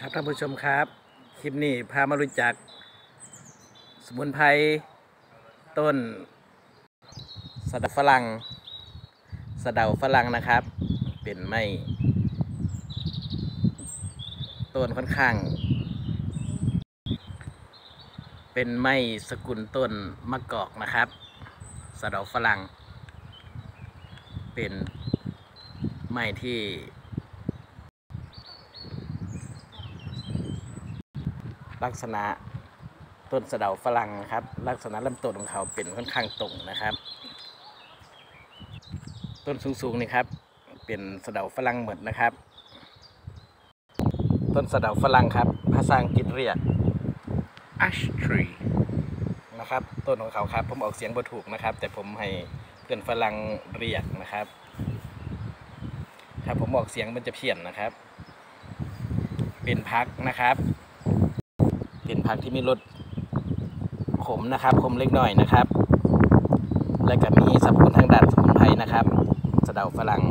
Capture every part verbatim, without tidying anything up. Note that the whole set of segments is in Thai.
ครับท่านผู้ชมครับคลิปนี้พามารู้จักสมุนไพรต้นสะเดาฝรั่งสะเดาฝรั่งนะครับ เป็นไม้ต้นค่อนข้าง เป็นไม้สกุลต้นมะกอกนะครับสะเดาฝรั่งเป็นไม้ที่ลักษณะต้นสะเดาฝรั่งนะครับลักษณะลำต้นของเขาเป็นค่อนข้างตรงนะครับต้นสูงๆนี่ครับเป็นสะเดาฝรั่งหมดนะครับต้นสะเดาฝรั่งครับภาษาอังกฤษเรียก ash tree นะครับต้นของเขาครับผมออกเสียงบ่ถูกนะครับแต่ผมให้เพื่อนฝรั่งเรียกนะครับถ้าผมออกเสียงมันจะเพี้ยนนะครับเป็นพักนะครับเป็นผักที่มีรสขมนะครับขมเล็กน้อยนะครับและก็มีสรรพคุณทางด้านสมุนไพรนะครับสะเดาฝรั่ง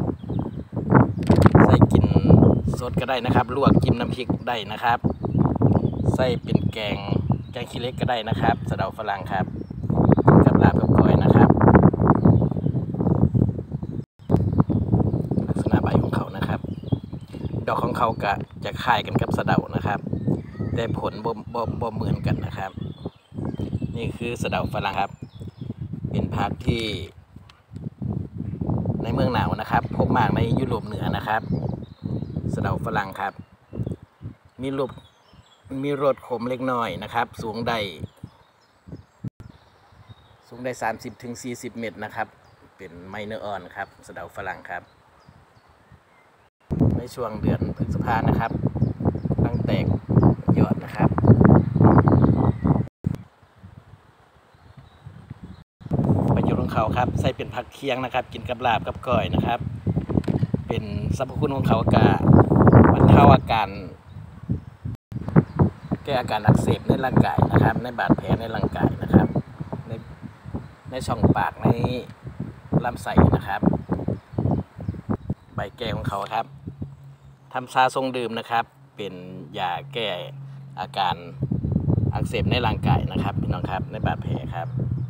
ใส่กินสดก็ได้นะครับลวกจิ้มน้ำพริกได้นะครับใส่เป็นแกงแกงขี้เหล็กก็ได้นะครับสะเดาฝรั่งครับกับลาบกับก้อยนะครับลักษณะใบของเขานะครับดอกของเขาก็จะคล้ายกันกับสะเดานะครับแต่ผลบ่บ่บ่เหมือนกันนะครับนี่คือสะเดาฝรั่งครับเป็นผักที่ในเมืองหนาวนะครับพบมากในยุโรปเหนือนะครับสะเดาฝรั่งครับมีรูปมีรสขมเล็กน้อยนะครับสูงได้สูงได้สามสิบถึงสี่สิบเมตรนะครับเป็นไม้เนื้ออ่อนครับสะเดาฝรั่งครับในช่วงเดือนพฤษภานะครับตั้งแตกยอดนะครับประโยชน์ของเขาครับใส่เป็นผักเคียงนะครับกินกับลาบกับก้อยนะครับเป็นสรรพคุณของเขากะบรรเทาอาการแก้อาการอักเสบในร่างกายนะครับในบาดแผลในร่างกายนะครับในในช่องปากในลำไส้นะครับใบแก้ของเขาครับทำชาทรงดื่มนะครับเป็นยาแก้อาการอักเสบในร่างกายนะครับพี่น้องครับในบาดแผลครับ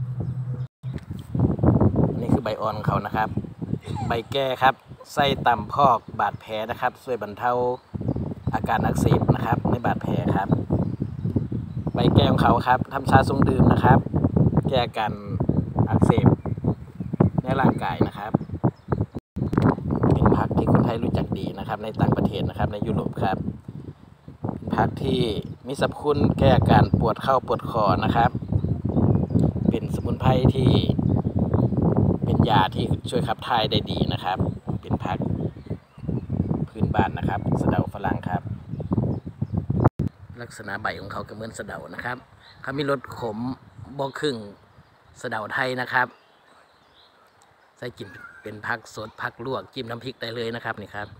นี่คือใบอ่อนของเขานะครับใบแก้ครับใส่ตำพอกบาดแผลนะครับช่วยบรรเทาอาการอักเสบนะครับในบาดแผลครับใบแก้ของเขาครับทำชาทรงดื่มนะครับแก้อาการอักเสบในร่างกายนะครับเป็นผักที่คนไทยรู้จักดีนะครับในต่างประเทศนะครับในยุโรปครับผักที่มีสรรพคุณแก้อาการปวดเข่าปวดคอนะครับเป็นสมุนไพรที่เป็นยาที่ช่วยขับถ่ายได้ดีนะครับเป็นผักพื้นบ้านนะครับสะเดาฝรั่งครับลักษณะใบของเขาก็เหมือนสะเดานะครับเขามีรสขมบ่ครึ่งสะเดาไทยนะครับใส่กินเป็นผักสดผักลวกจิ้มน้ำพริกได้เลยนะครับนี่ครับ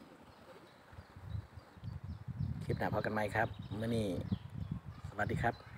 คลิปหน้าพบกันใหม่ครับมื้อนี้สวัสดีครับ